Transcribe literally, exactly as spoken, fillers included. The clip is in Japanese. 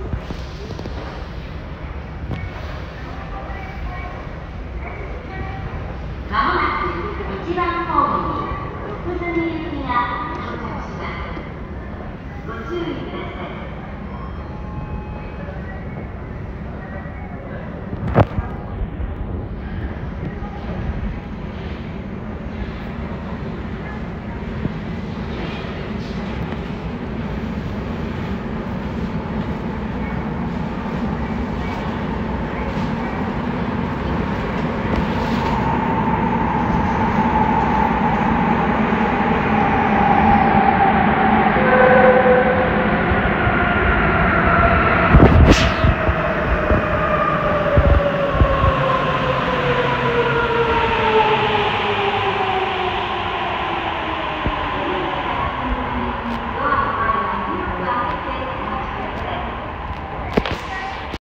まもなくいちばんホームに福住行きが到着します。ご注意ください。